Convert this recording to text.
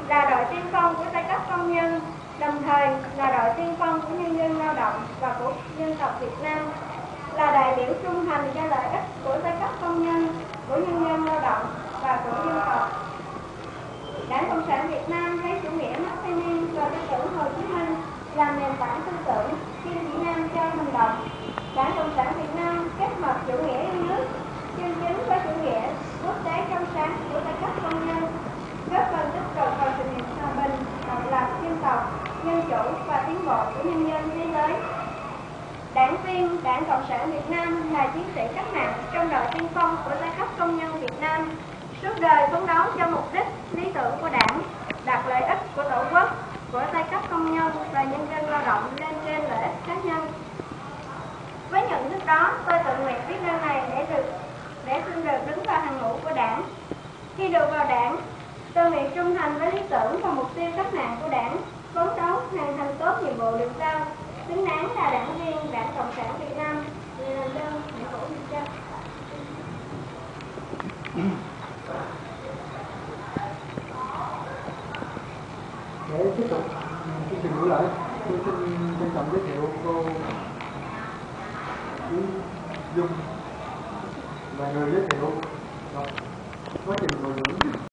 là đội tiên phong của giai cấp công nhân, đồng thời là đội tiên phong của nhân dân lao động và của dân tộc Việt Nam, là đại biểu trung thành cho lợi ích của giai cấp công nhân, của nhân dân lao động và của dân tộc. Đảng Cộng sản Việt Nam lấy chủ nghĩa Mác Lênin và tư tưởng Hồ Chí Minh làm nền tảng tư tưởng, kim chỉ nam cho hành động. Đảng Cộng sản Việt Nam kết hợp chủ nghĩa yêu nước chân chính với chủ nghĩa quốc tế trong sáng của giai cấp công nhân, góp phần tích cực vào sự nghiệp hòa bình, độc lập dân tộc, dân chủ và tiến bộ của nhân dân thế giới. Đảng viên Đảng Cộng sản Việt Nam là chiến sĩ cách mạng trong đội tiên phong của giai cấp công nhân Việt Nam, suốt đời phấn đấu cho mục đích, lý tưởng của Đảng, đặt lợi ích của Tổ quốc, của giai cấp công nhân và nhân dân lao động lên trên lợi ích cá nhân. Với nhận thức đó, tôi tự nguyện viết đơn này để xin được đứng vào hàng ngũ của Đảng. Khi được vào Đảng, tôi nguyện trung thành với lý tưởng và mục tiêu cách mạng của Đảng, phấn đấu hoàn thành tốt nhiệm vụ được giao, xứng đáng là đảng viên Đảng Cộng sản Việt Nam. Làm đơn để cổ nhân dân. Để tiếp tục chương trình buổi lễ, tôi xin trân trọng giới thiệu cô Dung là người giới thiệu quá trình bồi dưỡng